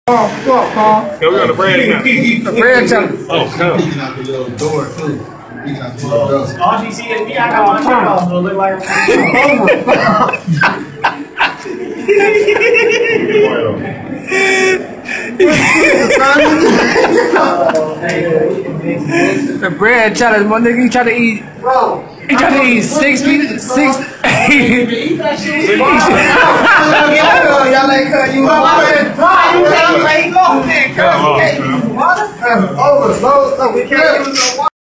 Yeah, we're on the bread now. The bread challenge. Oh, come. All she see is me. I got my shirt off, so it look like The bread challenge, my nigga. He trying to eat. He trying to eat 6 feet. Y'all ain't cut you off.